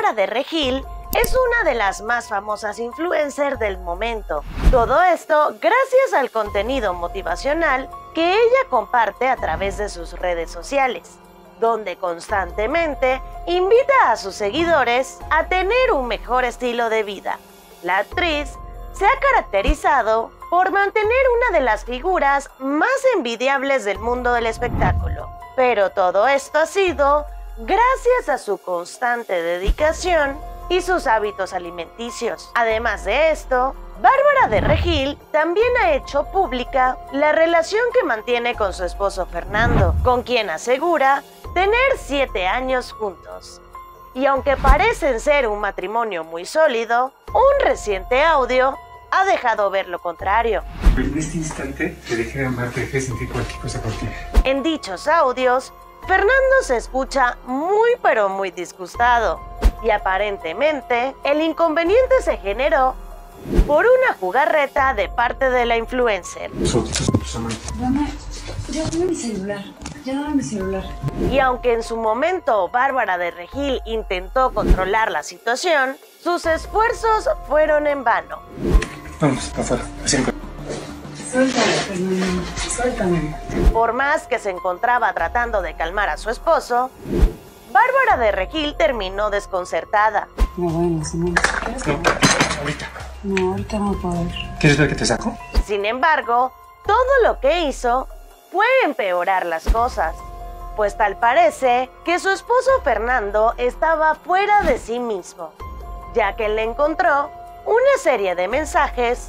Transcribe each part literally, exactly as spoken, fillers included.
Bárbara de Regil es una de las más famosas influencers del momento. Todo esto gracias al contenido motivacional que ella comparte a través de sus redes sociales, donde constantemente invita a sus seguidores a tener un mejor estilo de vida. La actriz se ha caracterizado por mantener una de las figuras más envidiables del mundo del espectáculo. Pero todo esto ha sido gracias a su constante dedicación y sus hábitos alimenticios. Además de esto, Bárbara de Regil también ha hecho pública la relación que mantiene con su esposo Fernando, con quien asegura tener siete años juntos. Y aunque parecen ser un matrimonio muy sólido, un reciente audio ha dejado ver lo contrario. En este instante te dejé de amar, te dejé de sentir cualquier cosa por ti. En dichos audios, Fernando se escucha muy pero muy disgustado y aparentemente el inconveniente se generó por una jugarreta de parte de la influencer. Nosotros somos tus amantes. Dame, ya dame mi celular, ya dame mi celular. Y aunque en su momento Bárbara de Regil intentó controlar la situación, sus esfuerzos fueron en vano. Vamos, para afuera, siempre. Suéltame, Fernando, suéltame. Por más que se encontraba tratando de calmar a su esposo, Bárbara de Regil terminó desconcertada. No, bueno, Simón, ¿quieres No, que... ahorita. No, ahorita no puedo ir. ¿Quieres ver que te saco? Sin embargo, todo lo que hizo fue empeorar las cosas, pues tal parece que su esposo Fernando estaba fuera de sí mismo, ya que le encontró una serie de mensajes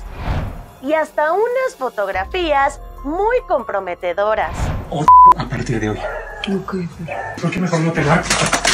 y hasta unas fotografías muy comprometedoras. O a partir de hoy. Ok, pero... ¿Por qué mejor no te vas?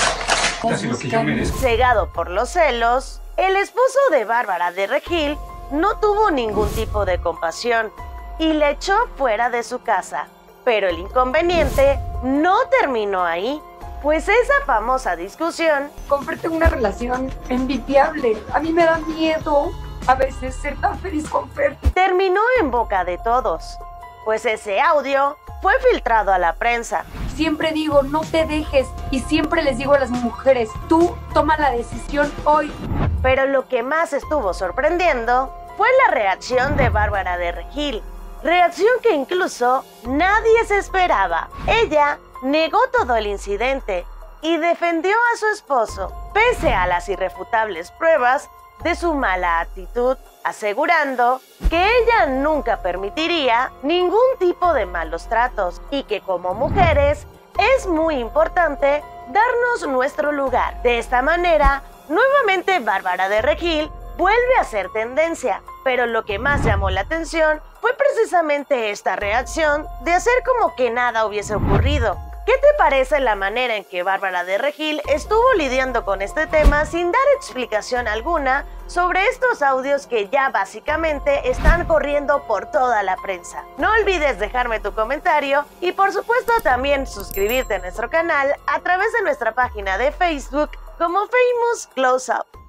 Casi lo que yo merezco. Cegado por los celos, el esposo de Bárbara de Regil no tuvo ningún tipo de compasión y le echó fuera de su casa. Pero el inconveniente no terminó ahí, pues esa famosa discusión Con Fer tengo una relación envidiable. A mí me da miedo a veces ser tan feliz con Fer. terminó en boca de todos, pues ese audio fue filtrado a la prensa. Siempre digo, no te dejes. Y siempre les digo a las mujeres, tú toma la decisión hoy. Pero lo que más estuvo sorprendiendo fue la reacción de Bárbara de Regil, reacción que incluso nadie se esperaba. Ella negó todo el incidente y defendió a su esposo, pese a las irrefutables pruebas de su mala actitud, asegurando que ella nunca permitiría ningún tipo de malos tratos y que como mujeres es muy importante darnos nuestro lugar. De esta manera, nuevamente Bárbara de Regil vuelve a ser tendencia, pero lo que más llamó la atención fue precisamente esta reacción de hacer como que nada hubiese ocurrido. ¿Qué te parece la manera en que Bárbara de Regil estuvo lidiando con este tema sin dar explicación alguna sobre estos audios que ya básicamente están corriendo por toda la prensa? No olvides dejarme tu comentario y por supuesto también suscribirte a nuestro canal a través de nuestra página de Facebook como Famous Close Up.